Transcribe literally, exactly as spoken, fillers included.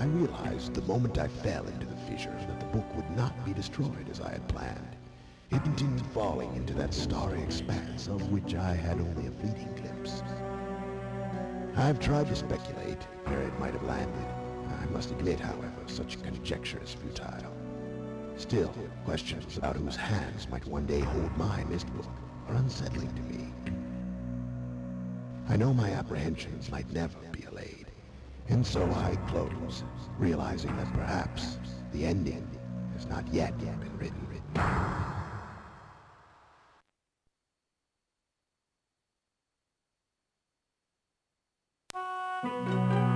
realized the moment I fell into the fissure that the book would not be destroyed as I had planned. It continued falling into that starry expanse of which I had only a fleeting glimpse. I've tried to speculate where it might have landed. I must admit, however, such conjecture is futile. Still, questions about whose hands might one day hold my Myst book are unsettling to me. I know my apprehensions might never be allayed, and so I close, realizing that perhaps the ending has not yet been written. Thank you.